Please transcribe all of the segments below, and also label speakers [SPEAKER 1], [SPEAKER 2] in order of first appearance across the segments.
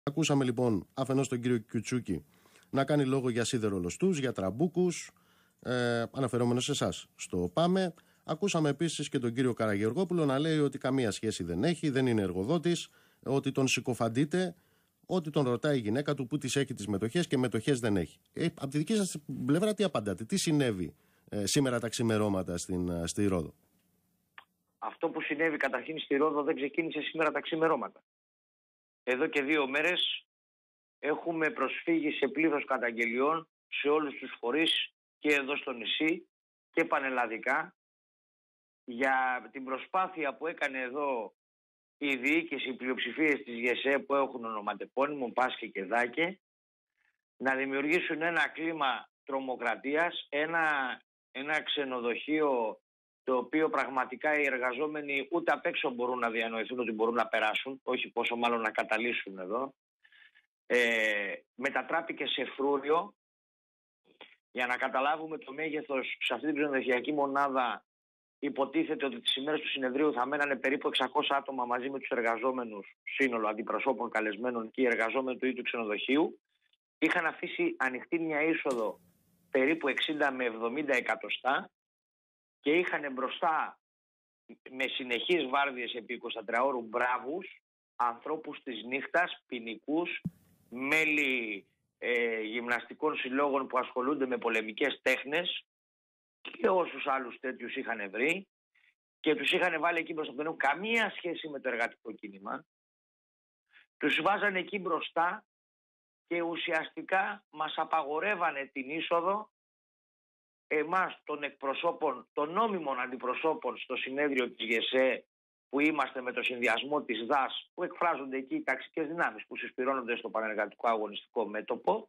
[SPEAKER 1] Ακούσαμε λοιπόν αφενός τον κύριο Κιουτσούκη να κάνει λόγο για σιδερολοστούς, για τραμπούκους, αναφερόμενος σε εσάς στο ΠΑΜΕ. Ακούσαμε επίσης και τον κύριο Καραγεωργόπουλο να λέει ότι καμία σχέση δεν έχει, δεν είναι εργοδότης, ότι τον συκοφαντείται, ότι τον ρωτάει η γυναίκα του που τις έχει τις μετοχές και μετοχές δεν έχει. Από τη δική σας πλευρά τι απαντάτε, τι συνέβη σήμερα τα ξημερώματα στη Ρόδο?
[SPEAKER 2] Αυτό που συνέβη καταρχήν στη Ρόδο δεν ξεκίνησε σήμερα τα ξημερώματα. Εδώ και 2 μέρες έχουμε προσφύγει σε πλήθος καταγγελιών σε όλους τους φορείς και εδώ στο νησί και πανελλαδικά για την προσπάθεια που έκανε εδώ η διοίκηση, οι πλειοψηφίες της ΓΕΣΕ που έχουν ονοματεπώνυμο Πάσχε και Δάκε, να δημιουργήσουν ένα κλίμα τρομοκρατίας, ένα ξενοδοχείο το οποίο πραγματικά οι εργαζόμενοι ούτε απ' έξω μπορούν να διανοηθούν ότι μπορούν να περάσουν, όχι πόσο μάλλον να καταλύσουν εδώ. Μετατράπηκε σε φρούριο. Για να καταλάβουμε το μέγεθος, σε αυτή την ξενοδοχειακή μονάδα υποτίθεται ότι τις ημέρες του συνεδρίου θα μένανε περίπου 600 άτομα μαζί με τους εργαζόμενους, σύνολο αντιπροσώπων καλεσμένων και οι εργαζόμενοι του ίδιου ξενοδοχείου. Είχαν αφήσει ανοιχτή μια είσοδο περίπου 60 με 70 εκατοστά και είχαν μπροστά με συνεχείς βάρδιες επί 24 ώρου μπράβους, ανθρώπους της νύχτας, ποινικούς, μέλη γυμναστικών συλλόγων που ασχολούνται με πολεμικές τέχνες και όσους άλλους τέτοιους είχαν βρει και τους είχαν βάλει εκεί μπροστά. Δεν έχουν καμία σχέση με το εργατικό κίνημα. Τους βάζανε εκεί μπροστά και ουσιαστικά μας απαγορεύανε την είσοδο εμάς των εκπροσώπων, των νόμιμων αντιπροσώπων στο συνέδριο της ΓΕΣΕ που είμαστε με το συνδυασμό της ΔΑΣ, που εκφράζονται εκεί οι ταξικές δυνάμεις που συσπηρώνονται στο πανεργατικό αγωνιστικό μέτωπο,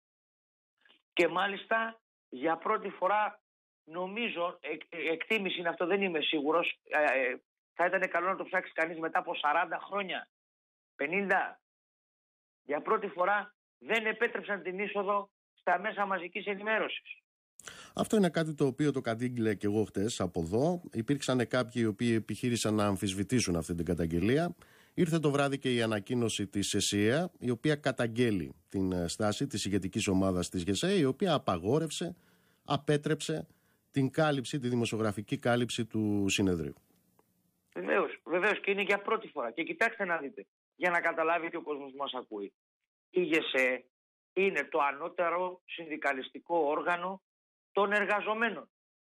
[SPEAKER 2] και μάλιστα για πρώτη φορά, νομίζω, εκτίμηση είναι αυτό, δεν είμαι σίγουρος, θα ήταν καλό να το ψάξει κανείς μετά από 40 χρόνια, 50, για πρώτη φορά δεν επέτρεψαν την είσοδο στα μέσα μαζικής ενημέρωσης.
[SPEAKER 1] Αυτό είναι κάτι το οποίο το κατήγγειλε και εγώ χτες από εδώ. Υπήρξαν κάποιοι οι οποίοι επιχείρησαν να αμφισβητήσουν αυτή την καταγγελία. Ήρθε το βράδυ και η ανακοίνωση της ΕΣΥΑ, η οποία καταγγέλει την στάση της ηγετικής ομάδας της ΓΕΣΕ, η οποία απαγόρευσε, απέτρεψε την κάλυψη, τη δημοσιογραφική κάλυψη του συνεδρίου.
[SPEAKER 2] Βεβαίως και είναι για πρώτη φορά. Και κοιτάξτε να δείτε, για να καταλάβει και ο κόσμος που μας ακούει. Η ΓΕΣΕ είναι το ανώτερο συνδικαλιστικό όργανο των εργαζομένων.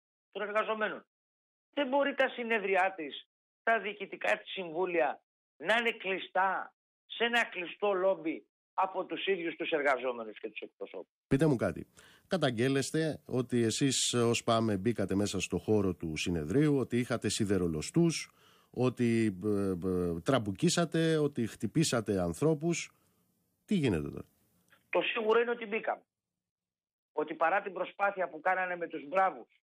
[SPEAKER 2] Δεν μπορεί τα συνέδριά της, τα διοικητικά της συμβούλια να είναι κλειστά σε ένα κλειστό λόμπι από τους ίδιους τους εργαζόμενους και τους εκπροσώπους.
[SPEAKER 1] Πείτε μου κάτι. Καταγγέλλεστε ότι εσείς ως ΠΑΜΕ μπήκατε μέσα στο χώρο του συνεδρίου, ότι είχατε σιδερολοστούς, ότι τραμπουκίσατε, ότι χτυπήσατε ανθρώπους. Τι γίνεται τώρα?
[SPEAKER 2] Το σίγουρο είναι ότι μπήκαμε. Ότι παρά την προσπάθεια που κάνανε με τους μπράβους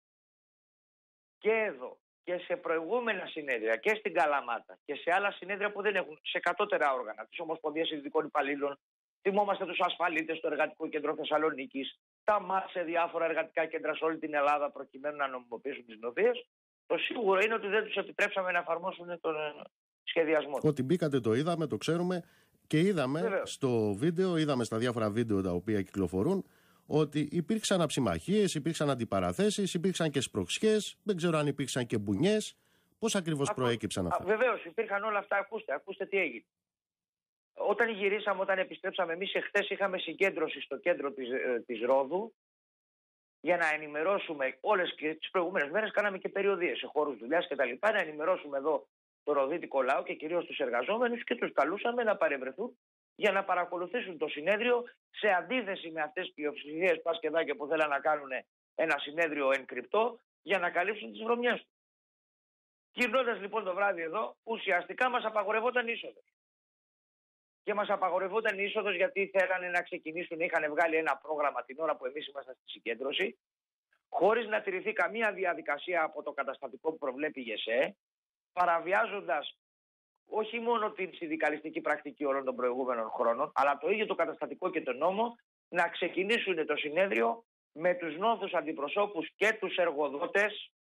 [SPEAKER 2] και εδώ και σε προηγούμενα συνέδρια και στην Καλαμάτα και σε άλλα συνέδρια που δεν έχουν, σε κατώτερα όργανα της Ομοσπονδίας Ειδικών Υπαλλήλων, θυμόμαστε τους ασφαλίτες στο Εργατικό Κέντρο Θεσσαλονίκης, τα ΜΑΤ σε διάφορα εργατικά κέντρα σε όλη την Ελλάδα προκειμένου να νομιμοποιήσουν τις νοθείες. Το σίγουρο είναι ότι δεν τους επιτρέψαμε να εφαρμόσουν τον σχεδιασμό.
[SPEAKER 1] Ότι μπήκατε το είδαμε, το ξέρουμε και είδαμε στο βίντεο, είδαμε στα διάφορα βίντεο τα οποία κυκλοφορούν, ότι υπήρξαν αψημαχίες, υπήρξαν αντιπαραθέσεις, υπήρξαν και σπροξιές, δεν ξέρω αν υπήρξαν και μπουνιές. Πώς ακριβώς προέκυψαν αυτά?
[SPEAKER 2] Βεβαίως υπήρχαν όλα αυτά. Ακούστε τι έγινε. Όταν γυρίσαμε, όταν επιστρέψαμε εμείς εχθές, είχαμε συγκέντρωση στο κέντρο της Ρόδου για να ενημερώσουμε όλες και τις προηγούμενες μέρες. Κάναμε και περιοδίες σε χώρους δουλειάς και τα λοιπά, να ενημερώσουμε εδώ το ροδίτικο λαό και κυρίως τους εργαζόμενους και τους καλούσαμε να παρευρεθούν για να παρακολουθήσουν το συνέδριο σε αντίθεση με αυτές τις πλειοψηφίες Πασκεδάκια που θέλαν να κάνουν ένα συνέδριο εν κρυπτό για να καλύψουν τις βρωμιές του. Γυρνώντας λοιπόν το βράδυ εδώ, ουσιαστικά μας απαγορευόταν είσοδος. Και μας απαγορευόταν είσοδος γιατί θέλανε να ξεκινήσουν, είχαν βγάλει ένα πρόγραμμα την ώρα που εμείς ήμασταν στη συγκέντρωση, χωρίς να τηρηθεί καμία διαδικασία από το καταστατικό που προβλέπει η ΓΕΣΕ, παραβιάζοντας όχι μόνο την συνδικαλιστική πρακτική όλων των προηγούμενων χρόνων, αλλά το ίδιο το καταστατικό και τον νόμο, να ξεκινήσουν το συνέδριο με τους νόθους αντιπροσώπους και τους εργοδότες,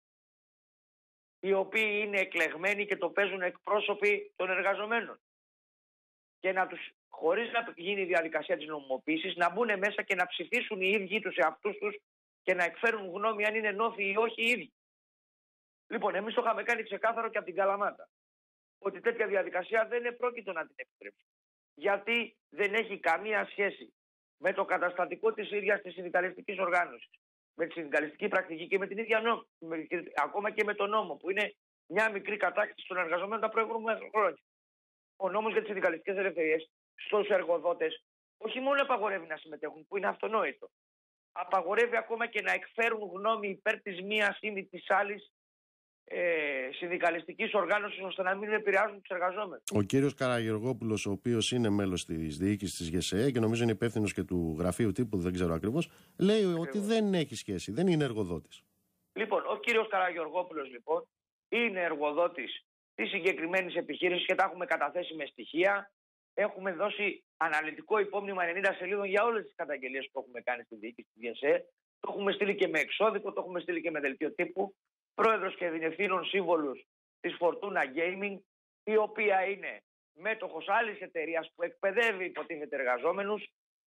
[SPEAKER 2] οι οποίοι είναι εκλεγμένοι και το παίζουν εκπρόσωποι των εργαζομένων. και να τους, χωρίς να γίνει η διαδικασία της νομιμοποίησης, να μπουν μέσα και να ψηφίσουν οι ίδιοι τους εαυτούς τους και να εκφέρουν γνώμη αν είναι νόθοι ή όχι οι ίδιοι. Λοιπόν, εμείς το είχαμε κάνει ξεκάθαρο και από την Καλαμάτα. Ότι τέτοια διαδικασία δεν επρόκειτο να την επιτρέψει. Γιατί δεν έχει καμία σχέση με το καταστατικό της ίδιας της συνδικαλιστικής οργάνωσης, με τη συνδικαλιστική πρακτική και με την ίδια ακόμα και με τον νόμο, που είναι μια μικρή κατάκτηση των εργαζομένων τα προηγούμενα χρόνια. Ο νόμος για τις συνδικαλιστικές ελευθερίες στους εργοδότες όχι μόνο απαγορεύει να συμμετέχουν, που είναι αυτονόητο, απαγορεύει ακόμα και να εκφέρουν γνώμη υπέρ της μίας ή της άλλης συνδικαλιστικής οργάνωσης, ώστε να μην επηρεάζουν τους εργαζόμενους.
[SPEAKER 1] Ο κύριος Καραγεωργόπουλος, ο οποίος είναι μέλος της διοίκησης της ΓΕΣΕΕ και νομίζω είναι υπεύθυνος και του γραφείου τύπου, δεν ξέρω ακριβώς, λέει ότι δεν έχει σχέση, δεν είναι εργοδότης.
[SPEAKER 2] Λοιπόν, ο κύριος Καραγεωργόπουλος λοιπόν είναι εργοδότης της συγκεκριμένης επιχείρησης και τα έχουμε καταθέσει με στοιχεία. Έχουμε δώσει αναλυτικό υπόμνημα 90 σελίδων για όλες τις καταγγελίες που έχουμε κάνει στη διοίκηση της ΓΕΣΕΕ. Το έχουμε στείλει και με εξώδικο, το έχουμε στείλει και με δελτίο τύπου. Πρόεδρος και διευθύνων σύμβολους της Fortuna Gaming, η οποία είναι μέτοχος άλλης εταιρείας που εκπαιδεύει υποτίθεται εργαζόμενους,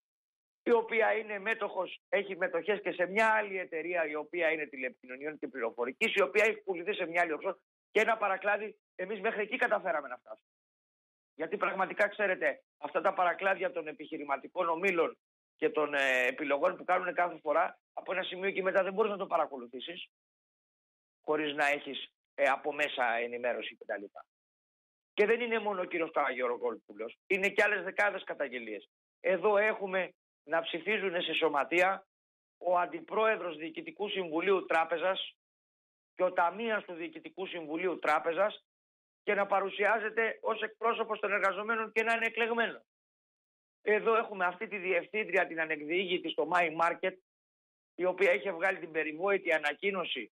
[SPEAKER 2] η οποία είναι μέτοχος, έχει μετοχές και σε μια άλλη εταιρεία, η οποία είναι τηλεπικοινωνιών και πληροφορικής, η οποία έχει πουληθεί σε μια άλλη οξό και ένα παρακλάδι. Εμείς μέχρι εκεί καταφέραμε να φτάσουμε. Γιατί πραγματικά ξέρετε, αυτά τα παρακλάδια των επιχειρηματικών ομίλων και των επιλογών που κάνουν κάθε φορά, από ένα σημείο και μετά δεν μπορείς να το παρακολουθήσεις χωρίς να έχεις από μέσα ενημέρωση κτλ. Και δεν είναι μόνο ο κύριος Καραγεωργόπουλος, είναι και άλλες δεκάδες καταγγελίες. Εδώ έχουμε να ψηφίζουν σε σωματεία ο Αντιπρόεδρος Διοικητικού Συμβουλίου Τράπεζας και ο Ταμείας του Διοικητικού Συμβουλίου Τράπεζας και να παρουσιάζεται ως εκπρόσωπος των εργαζομένων και να είναι εκλεγμένο. Εδώ έχουμε αυτή τη διευθύντρια, την ανεκδιήγητη στο My Market, η οποία είχε βγάλει την περιβόητη ανακοίνωση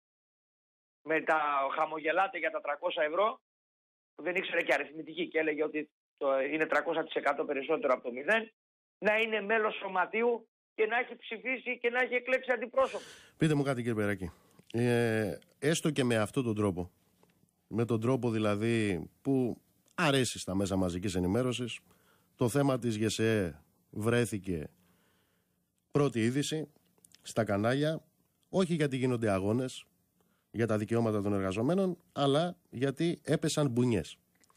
[SPEAKER 2] με τα χαμογελάτε για τα 300 ευρώ, που δεν ήξερε και αριθμητική και έλεγε ότι είναι 300% περισσότερο από το 0, να είναι μέλος σωματείου και να έχει ψηφίσει και να έχει εκλέξει αντιπρόσωπο.
[SPEAKER 1] Πείτε μου κάτι, κύριε Περάκη. Έστω και με αυτόν τον τρόπο, με τον τρόπο δηλαδή που αρέσει στα μέσα μαζικής ενημέρωσης, το θέμα της ΓΕΣΕΕ βρέθηκε πρώτη είδηση στα κανάλια, όχι γιατί γίνονται αγώνες για τα δικαιώματα των εργαζομένων, αλλά γιατί έπεσαν μπουνιές.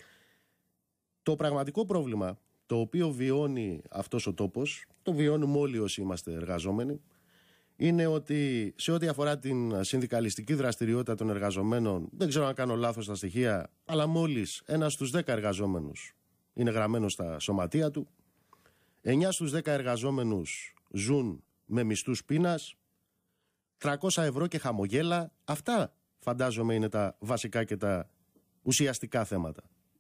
[SPEAKER 1] Το πραγματικό πρόβλημα το οποίο βιώνει αυτός ο τόπος, το βιώνουμε όλοι όσοι είμαστε εργαζόμενοι, είναι ότι σε ό,τι αφορά την συνδικαλιστική δραστηριότητα των εργαζομένων, δεν ξέρω αν κάνω λάθος στα στοιχεία, αλλά μόλις 1 στους 10 εργαζόμενους είναι γραμμένος στα σωματεία του, 9 στους 10 εργαζόμενους ζουν με μισθούς πείνας, 300 ευρώ και χαμογέλα. Αυτά φαντάζομαι είναι τα βασικά και τα ουσιαστικά θέματα.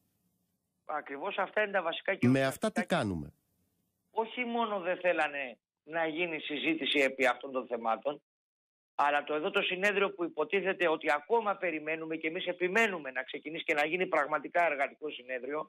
[SPEAKER 2] Ακριβώς αυτά είναι τα βασικά και
[SPEAKER 1] με αυτά τι κάνουμε?
[SPEAKER 2] Όχι μόνο δεν θέλανε να γίνει συζήτηση επί αυτών των θεμάτων, αλλά εδώ το συνέδριο που υποτίθεται ότι ακόμα περιμένουμε και εμείς επιμένουμε να ξεκινήσει και να γίνει πραγματικά εργατικό συνέδριο,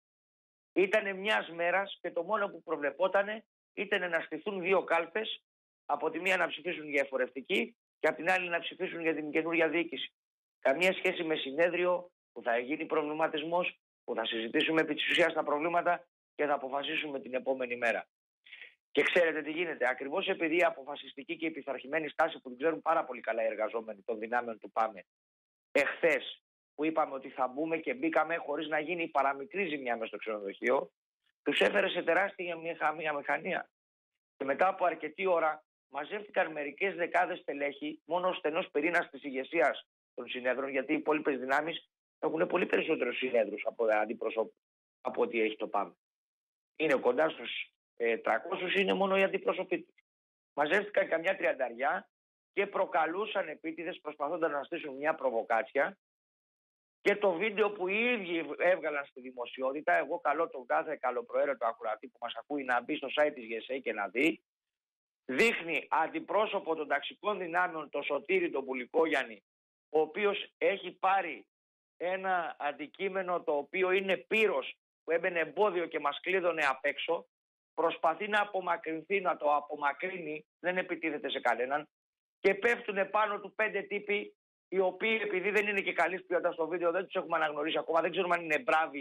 [SPEAKER 2] ήταν μιας μέρας και το μόνο που προβλεπόταν ήταν να στηθούν 2 κάλπες, από τη μία να ψηφίσουν για εφορευτική και από την άλλη να ψηφίσουν για την καινούργια διοίκηση. Καμία σχέση με συνέδριο που θα γίνει προβληματισμός, που θα συζητήσουμε επί της ουσίας τα προβλήματα και θα αποφασίσουμε την επόμενη μέρα. Και ξέρετε τι γίνεται? Ακριβώς επειδή η αποφασιστική και η πειθαρχημένη στάση που την ξέρουν πάρα πολύ καλά οι εργαζόμενοι των δυνάμεων του ΠΑΜΕ, εχθές που είπαμε ότι θα μπούμε και μπήκαμε χωρίς να γίνει η παραμικρή ζημιά μες στο ξενοδοχείο, τους έφερε σε τεράστια μηχανία. Και μετά από αρκετή ώρα μαζεύτηκαν μερικές δεκάδες στελέχη, μόνο ο στενός πυρήνας της ηγεσίας των συνέδρων, γιατί οι υπόλοιπες δυνάμεις έχουν πολύ περισσότερους συνέδρους από αντιπροσώπους από ό,τι έχει το ΠΑΜ. Είναι κοντά στους 300, είναι μόνο οι αντιπρόσωποι τους. Μαζεύτηκαν καμιά 30 και προκαλούσαν επίτηδες προσπαθώντας να στήσουν μια προβοκάτσια. Και το βίντεο που οι ίδιοι έβγαλαν στη δημοσιότητα, εγώ καλώ τον κάθε καλοπροαίρετο ακροατή που μας ακούει να μπει στο site της ΓΕΣΕΕ και να δει, δείχνει αντιπρόσωπο των ταξικών δυνάμεων, τον Σωτήρη τον Πουλικόγιαννη, ο οποίος έχει πάρει ένα αντικείμενο το οποίο είναι πύρος που έμπαινε εμπόδιο και μας κλείδωνε απ' έξω, προσπαθεί να απομακρυνθεί, να το απομακρύνει, δεν επιτίθεται σε κανέναν και πέφτουν πάνω του 5 τύποι, οι οποίοι επειδή δεν είναι και καλής ποιότητας στο βίντεο, δεν τους έχουμε αναγνωρίσει ακόμα, δεν ξέρουμε αν είναι μπράβοι,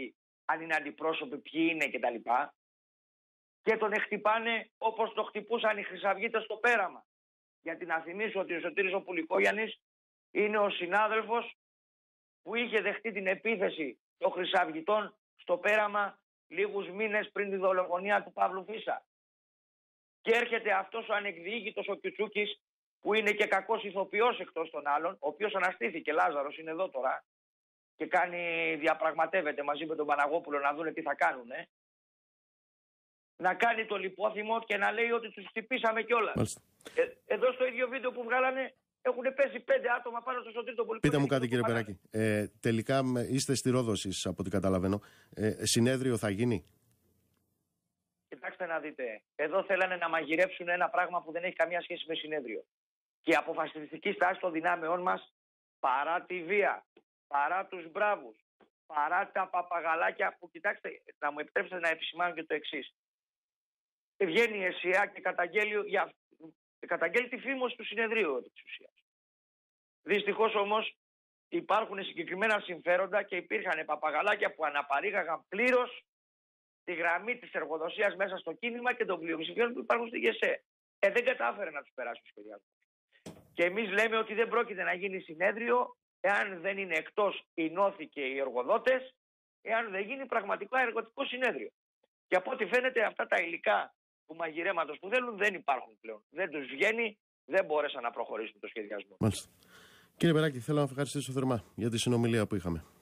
[SPEAKER 2] αν είναι αντιπρόσωποι, ποιοι είναι κτλ. Και τον χτυπάνε όπως το χτυπούσαν οι χρυσαυγίτες στο πέραμα. Γιατί να θυμίσω ότι ο Σωτήρης ο Πουλικόγιαννης είναι ο συνάδελφος που είχε δεχτεί την επίθεση των χρυσαυγιτών στο πέραμα λίγους μήνες πριν τη δολοφονία του Παύλου Φίσα. Και έρχεται αυτός ο ανεκδιήγητος ο Κιουτσούκης, που είναι και κακός ηθοποιός εκτός των άλλων, ο οποίος αναστήθηκε, Λάζαρος είναι εδώ τώρα και διαπραγματεύεται μαζί με τον Παναγόπουλο να δούνε τι θα κάνουνε. Να κάνει το λιπόθυμο και να λέει ότι τους χτυπήσαμε κιόλας. Εδώ στο ίδιο βίντεο που βγάλανε έχουν πέσει 5 άτομα πάνω στο Σωτήρη τον Πουλικόγιαννη.
[SPEAKER 1] Πείτε μου κάτι, κύριε Περάκη. Τελικά είστε στη Ρόδο εσείς, από ό,τι καταλαβαίνω. Συνέδριο θα γίνει?
[SPEAKER 2] Κοιτάξτε να δείτε. Εδώ θέλανε να μαγειρέψουν ένα πράγμα που δεν έχει καμία σχέση με συνέδριο. Και η αποφασιστική στάση των δυνάμεών μας, παρά τη βία, παρά τους μπράβους, παρά τα παπαγαλάκια που, κοιτάξτε, να μου επιτρέψετε να επισημάνω και το εξής. Βγαίνει η ΕΣΥΑ και καταγγέλει τη φήμωση του συνεδρίου της ουσίας. Δυστυχώς όμως υπάρχουν συγκεκριμένα συμφέροντα και υπήρχαν παπαγαλάκια που αναπαρήγαγαν πλήρως τη γραμμή της εργοδοσίας μέσα στο κίνημα και των πλειοψηφίων που υπάρχουν στη ΓΕΣΕ. Δεν κατάφερε να τους περάσει ο σχεδιασμός. Και εμείς λέμε ότι δεν πρόκειται να γίνει συνέδριο εάν δεν είναι εκτός οι νόθοι και οι εργοδότες, εάν δεν γίνει πραγματικά εργοτικό συνέδριο. Και από ό,τι φαίνεται αυτά τα υλικά του μαγειρέματος που θέλουν δεν υπάρχουν πλέον. Δεν τους βγαίνει, δεν μπόρεσαν να προχωρήσουν το σχεδιασμό.
[SPEAKER 1] Μάλιστα. Κύριε Περάκη, θέλω να ευχαριστήσω θερμά για τη συνομιλία που είχαμε.